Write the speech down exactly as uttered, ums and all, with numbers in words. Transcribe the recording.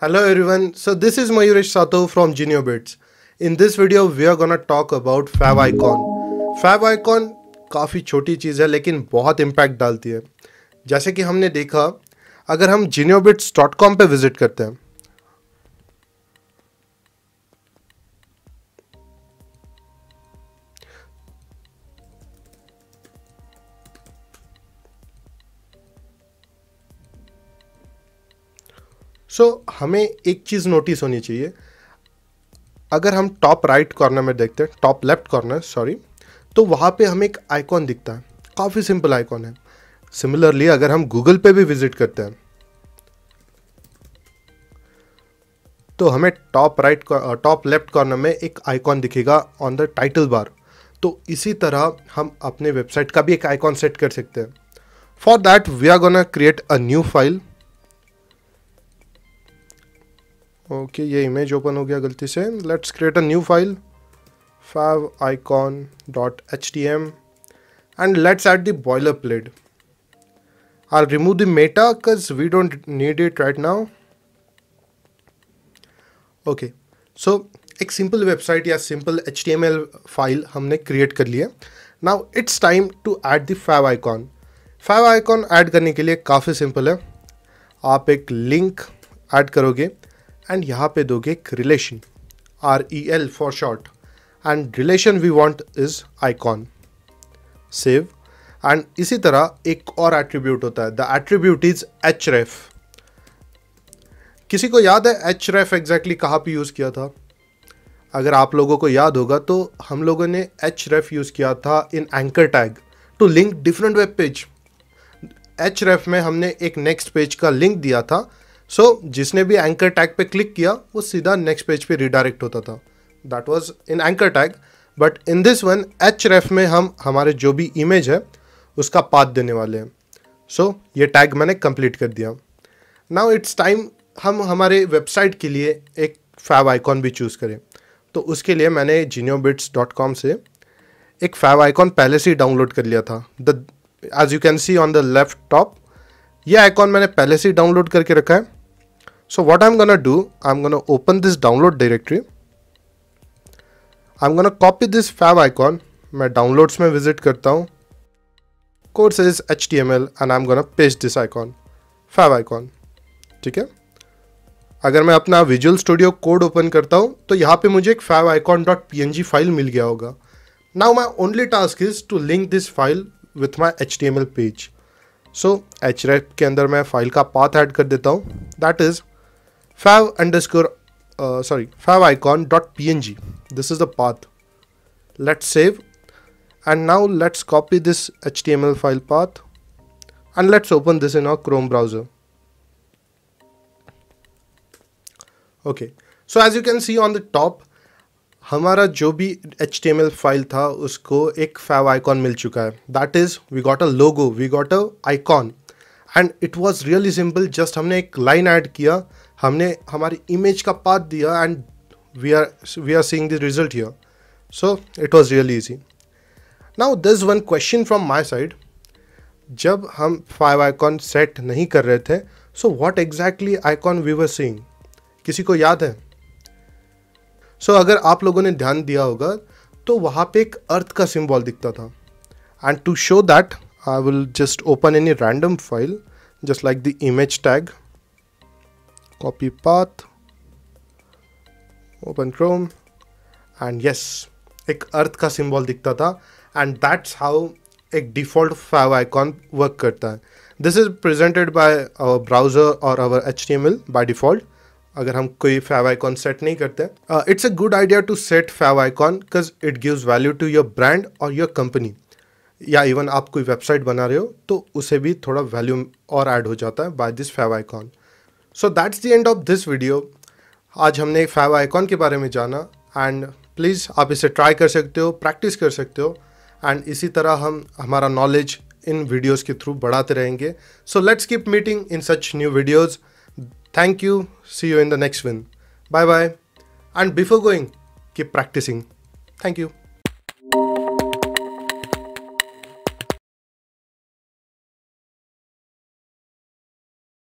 Hello everyone, so this is Mayuresh Sato from GenioBits. In this video we are gonna talk about favicon. Favicon काफ़ी छोटी चीज़ है लेकिन बहुत impact डालती है. जैसे कि हमने देखा, अगर हम geniobits डॉट कॉम पे विजिट करते हैं सो so, हमें एक चीज़ नोटिस होनी चाहिए. अगर हम टॉप राइट कॉर्नर में देखते हैं, टॉप लेफ्ट कॉर्नर सॉरी, तो वहाँ पे हमें एक आइकॉन दिखता है. काफ़ी सिंपल आइकॉन है. सिमिलरली अगर हम गूगल पे भी विजिट करते हैं तो हमें top right top left corner में एक आइकॉन दिखेगा ऑन द टाइटल बार. तो इसी तरह हम अपने वेबसाइट का भी एक आइकॉन सेट कर सकते हैं. For that we are gonna create a new file. Okay, ये इमेज ओपन हो गया गलती से. Let's create a new file, favicon dot h t m, and let's add the boilerplate. I'll remove the meta because we don't need it right now. Okay, so एक simple website या simple H T M L file हमने create कर लिया. Now it's time to add the favicon. favicon add करने के लिए काफ़ी simple है. आप एक लिंक ऐड करोगे एंड यहाँ पे दोगे एक relation, R E L for short, and relation we want is icon. Save. And इसी तरह एक और एट्रीब्यूट होता है, द एट्रीब्यूट इज href. किसी को याद है href एग्जैक्टली कहाँ पे यूज़ किया था? अगर आप लोगों को याद होगा तो हम लोगों ने href यूज़ किया था in anchor tag to link different web page. href में हमने एक नेक्स्ट पेज का लिंक दिया था. सो so, जिसने भी एंकर टैग पे क्लिक किया वो सीधा नेक्स्ट पेज पे रिडायरेक्ट होता था. That was in anchor tag. But in this one href में हम हमारे जो भी इमेज है उसका पाथ देने वाले हैं. सो so, ये टैग मैंने कंप्लीट कर दिया. नाउ इट्स टाइम हम हमारे वेबसाइट के लिए एक favicon भी चूज़ करें. तो उसके लिए मैंने geniobits डॉट कॉम से एक favicon पहले से ही डाउनलोड कर लिया था. The as you can see on the left top, ये आइकॉन मैंने पहले से ही डाउनलोड करके रखा है. So what I'm gonna do, I'm gonna open this download directory. I'm gonna copy this favicon. मैं downloads में visit करता हूँ. Code says H T M L and I'm gonna paste this icon, favicon. ठीक है. अगर मैं अपना Visual Studio Code open करता हूँ तो यहाँ पे मुझे एक favicon dot p n g file मिल गया होगा. Now my only task is to link this file with my H T M L page. So href के अंदर मैं फाइल का पाथ ऐड कर देता हूँ. That is fav underscore uh, sorry favicon dot p n g. This is the path. Let's save, and now let's copy this H T M L file path and let's open this in our Chrome browser. Okay, so as you can see on the top, हमारा जो भी H T M L file था उसको एक favicon मिल चुका है. That is, we got a logo, we got a icon, and it was really simple. Just हमने एक लाइन ऐड किया, हमने हमारी इमेज का पाथ दिया, and we are we are seeing the result here. So it was really easy. Now there is one question from my side. जब हम favicon set नहीं कर रहे थे, so what exactly icon we were seeing? किसी को याद है? सो so, अगर आप लोगों ने ध्यान दिया होगा तो वहाँ पे एक अर्थ का सिंबल दिखता था. And to show that I will just open any random file just like the image tag, copy path, open Chrome, and yes, एक अर्थ का सिंबल दिखता था. एंड दैट्स हाउ एक डिफ़ॉल्ट favicon वर्क करता है. This is presented by our browser और our H T M L by default. अगर हम कोई favicon सेट नहीं करते, it's a good idea to set favicon because it gives value to your brand और your company. या even आप कोई वेबसाइट बना रहे हो तो उसे भी थोड़ा वैल्यू और ऐड हो जाता है by this favicon. So that's the end of this video. आज हमने favicon के बारे में जाना, एंड प्लीज़ आप इसे ट्राई कर सकते हो, प्रैक्टिस कर सकते हो, एंड इसी तरह हम हमारा नॉलेज इन वीडियोस के थ्रू बढ़ाते रहेंगे. So let's keep meeting in such new videos. Thank you. See you in the next one. Bye bye. And before going, keep practicing. Thank you.